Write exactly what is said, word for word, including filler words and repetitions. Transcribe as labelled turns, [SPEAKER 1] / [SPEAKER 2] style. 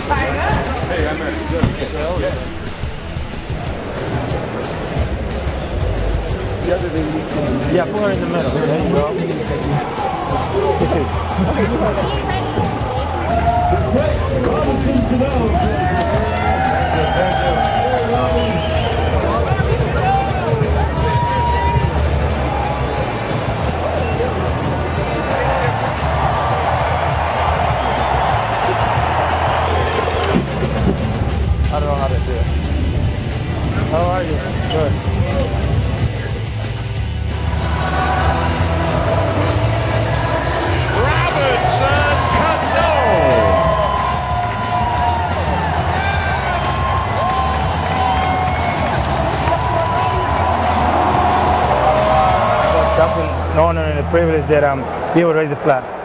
[SPEAKER 1] Hey, I'm actually good.
[SPEAKER 2] Yeah, put her in the middle. There you go. That's it. I don't know how to do it. How are you? Good.
[SPEAKER 3] Robinson Canó.
[SPEAKER 2] That's an honor and a privilege that I'm be able to raise the flag.